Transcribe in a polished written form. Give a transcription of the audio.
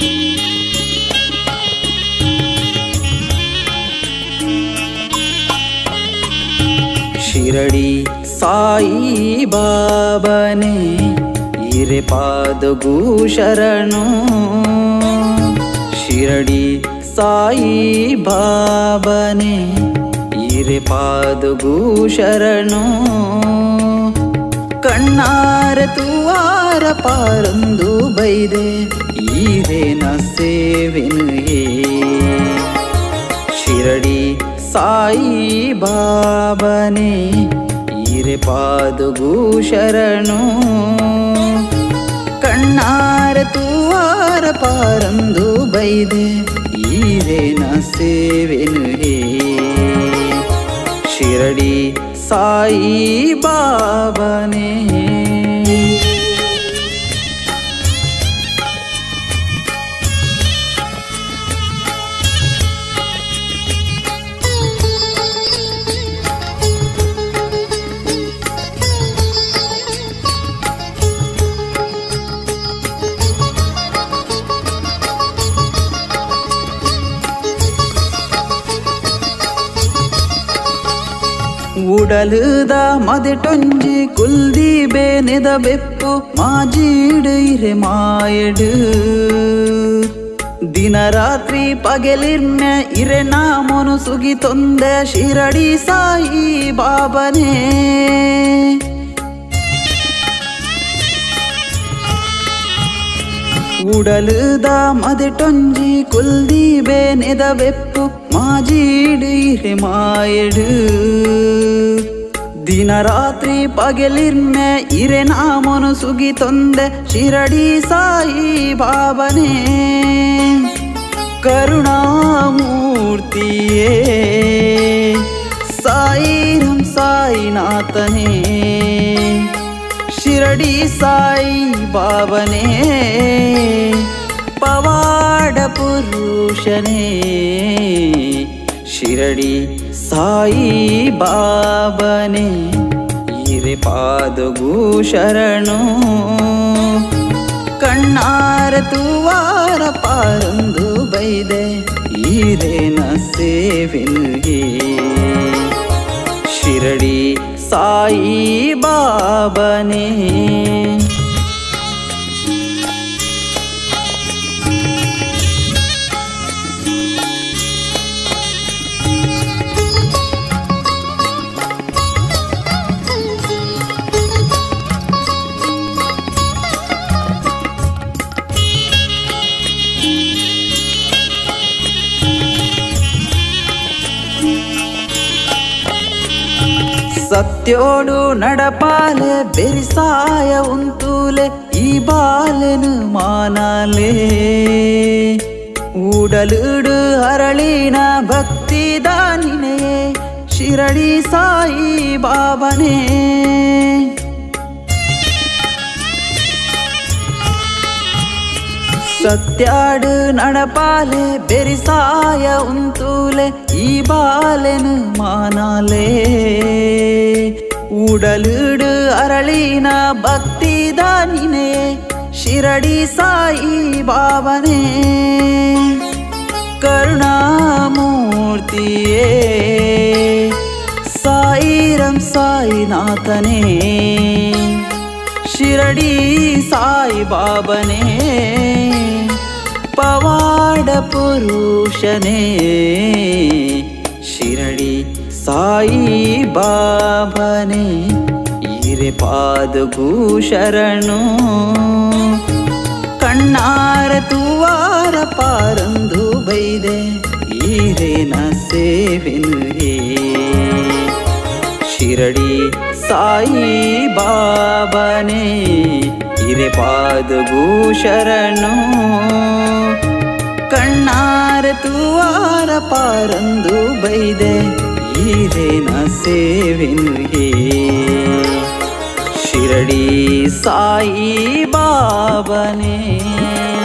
ಶಿರಡಿ ಸಾಯಿ ಬಾಬನೇ ಇರೆ ಪಾದಗೂ ಶರಣು. ಶಿರಡಿ ಸಾಯಿ ಬಾಬನೇ ಇರೆ ಪಾದಗೂ ಶರಣು. ಕಣ್ಣಾರ ತುವಾರ ಪಾರಂದು ಬೈದೆ ಈರೇನ ಸೇವೆನು ಹೇ. ಶಿರಡಿ ಸಾಯಿ ಬಾಬನೇ ಇರೆ ಪಾದಗೂ ಶರಣು. ಕಣ್ಣಾರ ತುವಾರ ಪಾರಂದು ಬೈದೆ ಈರೇನ ಸೇವೆನು ಹೇ. ಶಿರಡಿ ಸಾಯಿ ಬಾಬನೇ ಉಡಲುದ ಮದೆಟೊಂಜಿ ಕುಲ್ದಿ ಬೇನೆದ ಬೆಪ್ಪು ಮಾಜೀಡು ಇರೆ ಮಾಯಡು. ದಿನ ರಾತ್ರಿ ಪಗೆಲಿರ್ನೆ ಇರೆ ನಾಮೊನು ಸುಗಿ ತೊಂದೆ ಶಿರಡಿ ಸಾಯಿ ಬಾಬನೇ. ಉಡಲುದ ಮದೆಟೊಂಜಿ ಕುಲ್ದಿ ಬೇನೆದ ಬೆಪ್ಪು ಮಾಜೀಡು ಇರೆ ಮಾಯಡು. ದಿನ ರಾತ್ರಿ ಪಗೆಲಿರ್ನೆ ಇರೆ ನಾಮೊನು ಸುಗಿ ತೊಂದೆ ಶಿರಡಿ ಸಾಯಿ ಬಾಬನೇ. ಕರುಣಾಮೂರ್ತಿಯೇ ಸಾಯಿರಂ ಸಾಯಿನಾಥನೇ. ಶಿರಡಿ ಸಾಯಿ ಬಾಬನೇ ಪವಾಡ ಪುರುಷನೇ. ಶಿರಡಿ ಸಾಯಿ ಬಾಬನೇ ಇರೆ ಪಾದಗೂ ಶರಣು. ಕಣ್ಣಾರ ತುವಾರ ಪಾರಂದು ಬೈದೆ ಈರೇನ ಸೇವೆನು ಹೇ. ಶಿರಡಿ ಸಾಯಿ ಬಾಬನೇ ಸತ್ಯೋಡು ನಡಪಾಲೆ ಬೆರಿಸಾಯ ಉಂತೂಲೆ ಈ ಬಾಲೆನು ಮಾನಾಲೆ. ಊಡಲುಡು ಅರಳಿನ ಭಕ್ತಿ ದಾನಿನೇ ಶಿರಡಿ ಸಾಯಿ ಬಾಬನೇ. ಸತ್ಯಾಡು ನಡಪಾಲೆ ಬೆರಿಸಾಯ ಉಂತೂಲೆ ಈ ಬಾಲೆನು ಮಾನಾಲೆ. ಊಡಲುಡು ಅರಳಿನ ಭಕ್ತಿ ದಾನಿನೇ ಶಿರಡಿ ಸಾಯಿ ಬಾಬನೇ. ಕರುಣಾಮೂರ್ತಿಯೇ ಸಾಯಿರಂ ಸಾಯಿನಾಥನೇ. ಶಿರಡಿ ಸಾಯಿ ಬಾಬನೇ ಪವಾಡ ಪುರುಷನೇ. ಶಿರಡಿ ಸಾಯಿ ಬಾಬನೇ ಇರೆ ಪಾದಗೂ ಶರಣು. ಕಣ್ಣಾರ ತುವಾರ ಪಾರಂದು ಬೈದೆ ಈರೇನ ಸೇವೆನು ಹೇ. ಶಿರಡಿ ಸಾಯಿ ಬಾಬನೇ ಇರೆ ಪಾದಗೂ ಶರಣು. ಕಣ್ಣಾರ ತುವಾರ ಪಾರಂದು ಬೈದೆ ಈರೇನ ಸೇವೆನು ಹೇ. ಶಿರಡಿ ಸಾಯಿ ಬಾಬನೇ